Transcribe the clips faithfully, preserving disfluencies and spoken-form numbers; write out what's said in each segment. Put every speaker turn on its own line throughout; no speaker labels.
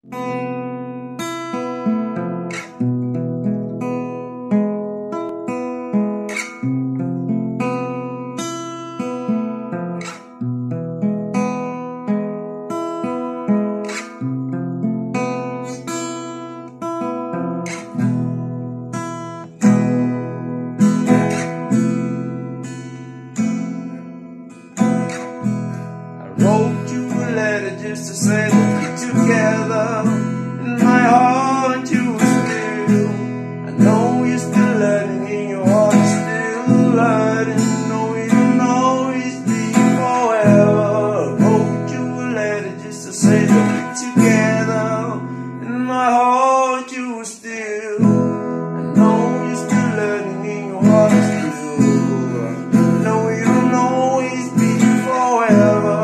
Wrote you a letter just to say that we're together. In my heart you were still. I know you're still learning, in your heart you're still learning. No, we don't always be forever. Wrote you a letter just to say that we're together. In my heart you were still. I know you're still learning, in your heart still. No, we don't always be forever.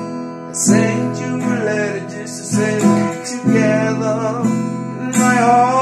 Sent you a letter just to say we're together. In my heart